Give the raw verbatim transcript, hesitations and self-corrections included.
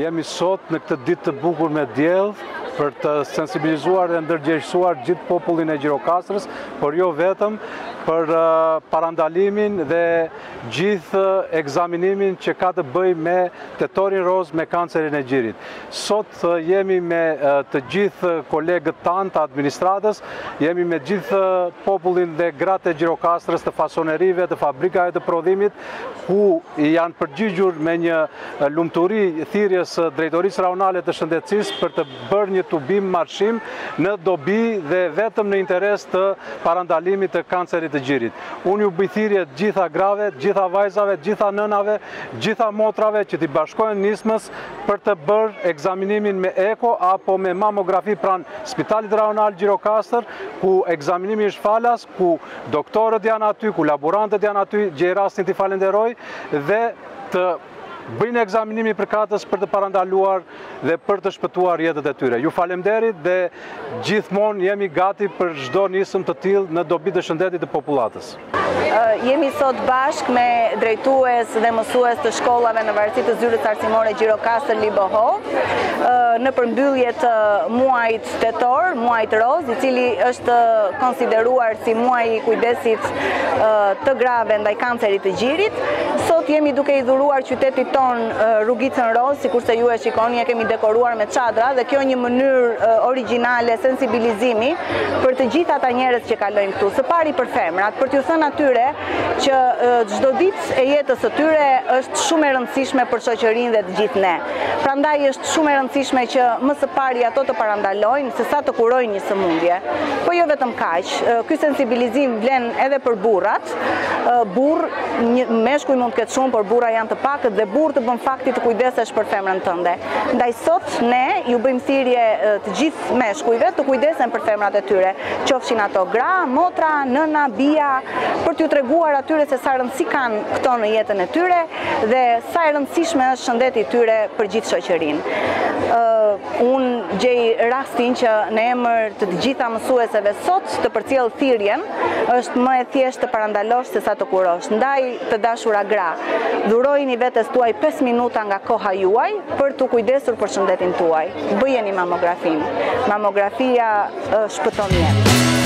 Jemi sot në këtë ditë të bukur me diell për të sensibilizuar dhe ndërgjegjësuar gjithë popullin e Gjirokastrës, por jo vetëm, për uh, parandalimin dhe gjithë ekzaminimin që ka të bëjë me tetorin roz me kancerin e gjirit. Sot uh, jemi me uh, të gjithë kolegët tanë të administratës, jemi me gjithë popullin dhe gratë e Gjirokastrës, të fasonerive, të fabrikave të prodhimit, ku janë përgjigjur me një lumturi thirrjes së Drejtorisë Rajonale të Shëndetësisë për të bërë një tubim marshim në dobi dhe vetëm në interes të parandalimit të kancerit të gjirit. Unë ju bëj thirrje gjitha grave, gjitha vajzave, gjitha nënave, gjitha motrave që t'i bashkojnë nismës për të bërë ekzaminimin me eko apo me mamografi pranë Spitalit Rajonal Gjirokastër, ku ekzaminimi është falas, ku doktorët janë aty, ku laborantët janë aty, gjej rastin t'i falenderoj dhe të bëjnë ekzaminimi përkatës për të parandaluar dhe për të shpëtuar jetët e tyre. Ju falemderit dhe gjithmonë jemi gati për çdo nismë të tillë në dobi të shëndetit të popullatës. Uh, jemi sot bashk me drejtues dhe mësues të shkollave në varësi të zyrës arsimore Gjirokastër Libohov uh, në përmbyllje të muajit tetor, muajit roz, i cili është konsideruar si muaji i kujdesit uh, të grave ndaj kancerit të gjirit. Sot jemi duke i dhuruar qytetit ton uh, rrugicën roz, sikurse ju e shikoni, e kemi dekoruar me çadra dhe kjo një mënyrë uh, origjinale sensibilizimi për të gjithë ata njerëz që kalojnë këtu. Së pari për femrat, për t'ju thënë atyre që çdo ditë e jetës së tyre është shumë e rëndësishme për shoqërinë dhe të gjithë ne. Prandaj është shumë e rëndësishme që më së pari ato të parandalojnë se sa të kurojnë një sëmundje. Po jo vetëm kaq, ky sensibilizim vlen edhe për burrat. Burr, meshkuj mund të ketë shumë, por burra janë të pakët dhe burr të bën fakti të kujdesesh për femrën tënde. Ndaj sot ne ju bëjmë thirrje të gjithë meshkujve të kujdesen për femrat e tyre, qofshin ato gra, motra, nëna, bija, për t'ju treguar atyre se sa rëndësi kanë këto në jetën e tyre dhe sa e rëndësishme është shëndeti i tyre për gjithë shoqërinë. Uh, unë gjej rastin që në emër të të gjitha mësueseve sot të përcjell thirrjen, është më e thjeshtë të parandalosh se sa të kurosh. Ndaj të dashura gra, dhurojini vetes tuaj pesë minuta nga koha juaj për t'u kujdesur për shëndetin tuaj. Bëjeni mamografin. Mamografia uh, shpëton jetë.